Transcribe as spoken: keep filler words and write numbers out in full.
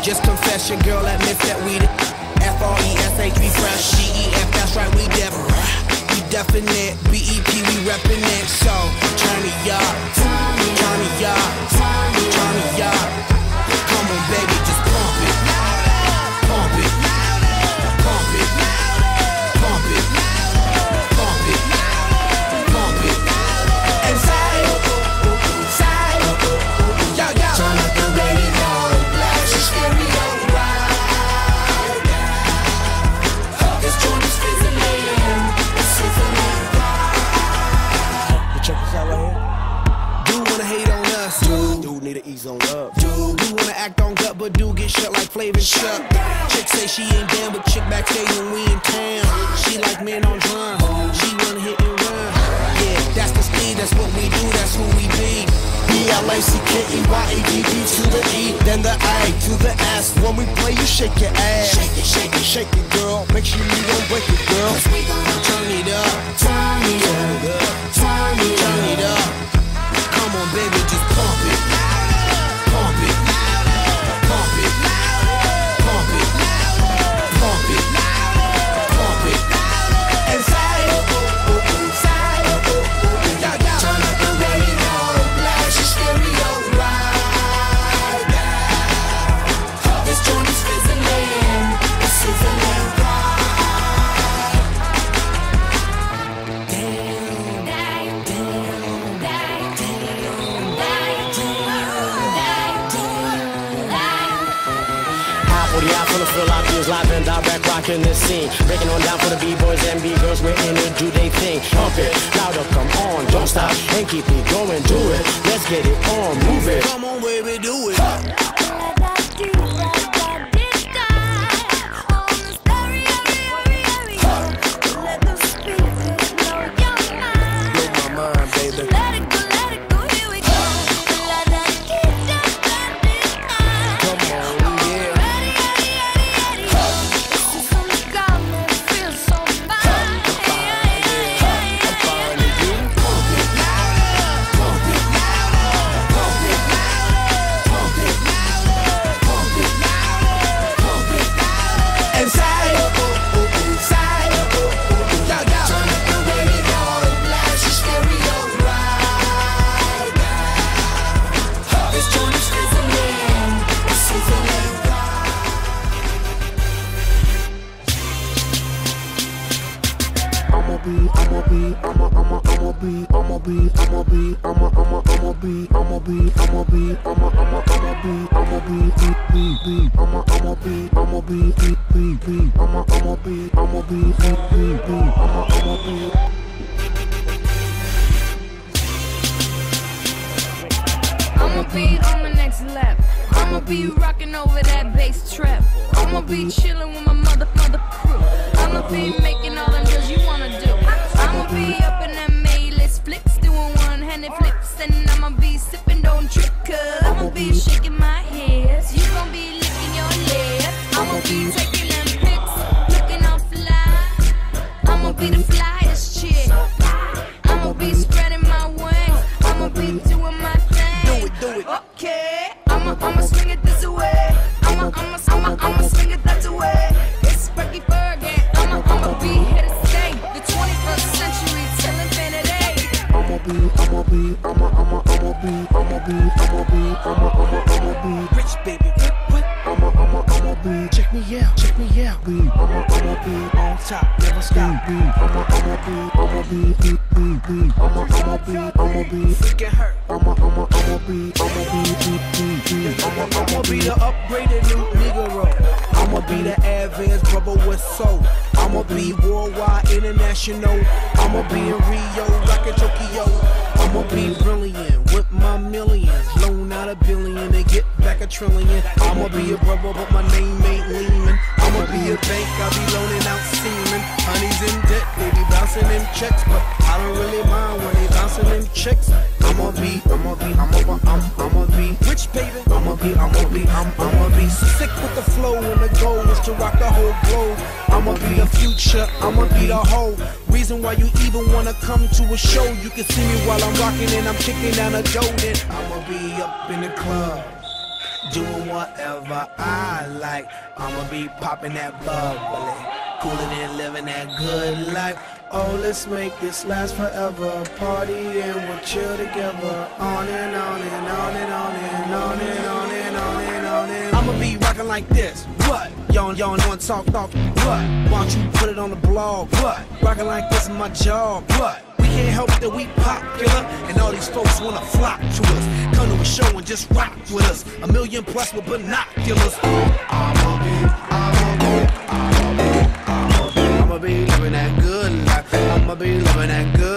Just confess your girl admits that we the F R E S H, we fresh. G E F, that's right, we different. We definite. B E P, we reppin' it. So, turn it up, turn it up, turn it up. Come on, baby, just pump it. Pump it. Pump it. Pump it. Pump it. Pump it. And side, side. Yo, yo. Turn up the radio, blast your stereo right. This joint is fizzling, it's sizzling right. Check this out right here. Dude wanna hate on us, dude. Dude need to ease on up, dude. Dude wanna act on gut, but dude get shut like Flavor Chuck. Chick say she ain't down, but chick backstage when we in town. She like men on drum, she wanna hit and run. Yeah, that's the speed, that's what we do, that's who we be. B L A C K E Y A D D to the E, then the A to the S. When we play, you shake your ass. Shake it, shake it, shake it, girl. Make sure you don't break it, girl. Cause we gon' turn it up, turn it up, turn it, turn it up. Come on, baby, just pump it, pump it, pump it, pump it, pump it, pump it. And side, side, turn up the radio, blast your stereo right. This joint is fizzling, it's sizzling right. Damn, damn, damn, damn, forty out from the fill out these live and direct rocking this scene. Breaking on down for the B-boys and B-girls, we're in it, do they thing. Pump it, louder, come on, don't stop, and keep it going, do it. Let's get it on, move it. Come on, baby, do it. I'ma be on my next lap. I'ma be rocking over that bass trap. I'ma be chilling with my mother, mother crew. I'ma be making all them deals you wanna do. I'ma be up in that Mayless flips, doing one-handed flips, and I'ma be sipping, don't trip, cause I'ma be shaking my hips. You gon' be licking your lips. I'ma be taking them pics, looking all fly. I'ma be the flyest chick. I'ma be spreading my wings. I'ma be doing my thing. Do it, do it. Okay, I'ma, I'ma swing it this way. I'ma, I'ma, I'ma, I'ma swing it that way. It's Sparky Fergie. I'ma, I'ma be here to stay. The twenty-first century till infinity. I'ma be, I'ma be, I'ma, I'ma, I'ma be, I'ma be, I'ma be, I'ma, I'ma, I'ma be rich, baby. What, what? I'ma, I'ma, I'ma be. Check me out, check me out. Be, I'ma, I'ma be on top, never stop. Be, I'ma, I'ma be, I'ma be, be, be, be. I'ma, I'ma be, I'ma be. Freaking hurt. I'ma, I'ma, I'ma be, I'ma be, be, be, be. I'ma, I'ma be the upgraded new Negro. I'ma be the advanced brother with soul. I'ma be worldwide, international. I'ma be in Rio, rockin' Tokyo. I'ma be brilliant with my millions. Loan out a billion and get back a trillion. I'ma be a brother, but my name ain't Lehman. I'ma be a bank, I'll be loaning out semen. Honey's in debt, they be bouncing them checks, but I don't really mind when they bouncing them checks. I'ma be, I'ma be, I'ma be, I'm, I'ma be rich, baby. I'ma be, I'ma be, I'm, I'ma be sick with the flow, and the goal is to rock the whole globe. I'ma be the future, I'ma be the whole reason why you even wanna come to a show. You can see me while I'm rocking and I'm kicking down a door. Then I'ma be up in the club, doing whatever I like. I'ma be popping that bubbly, cooling and living that good life. Oh, let's make this last forever. Party and we'll chill together. On and on and on and on and on and on and on and on and I'ma be rocking like this. What? Y'all, y'all know and talk, talk. What? Why don't you put it on the blog? What? Rocking like this is my job. What? We can't help it that we popular, and all these folks wanna flock to us. Come to a show and just rock with us. A million plus with binoculars. I'ma be, I'ma be, I'ma be, I'ma be living that good life. I'ma be living that good